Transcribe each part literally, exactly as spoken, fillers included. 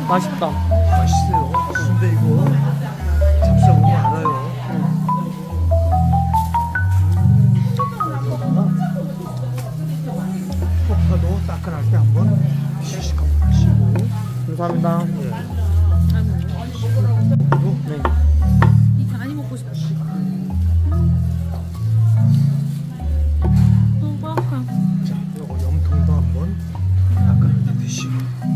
맛있다. 맛있어요. 근데 이거 잡사고 알아요. 폭파도 따끈할 때 한번 시식하고 마시고. 감사합니다. 예. 네. 이게 많이 먹고 싶어. 너무 빠삭해. 자, 요거 염통도 한번 따끈하게 드시고.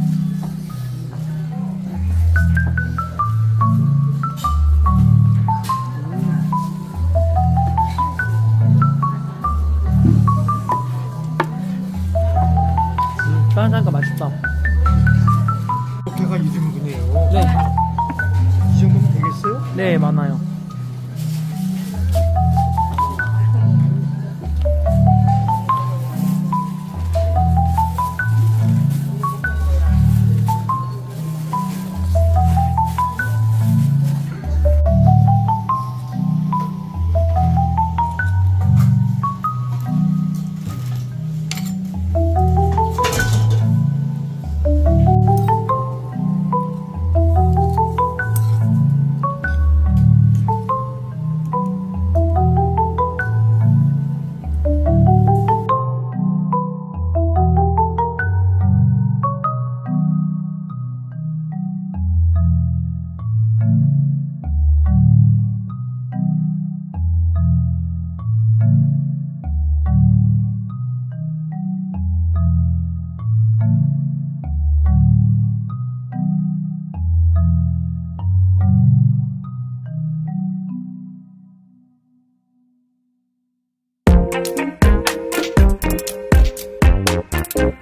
짠짠니까 맛있다. 이렇게가 일 인분이에요. 네. 이 정도면 되겠어요? 네, 많아요. you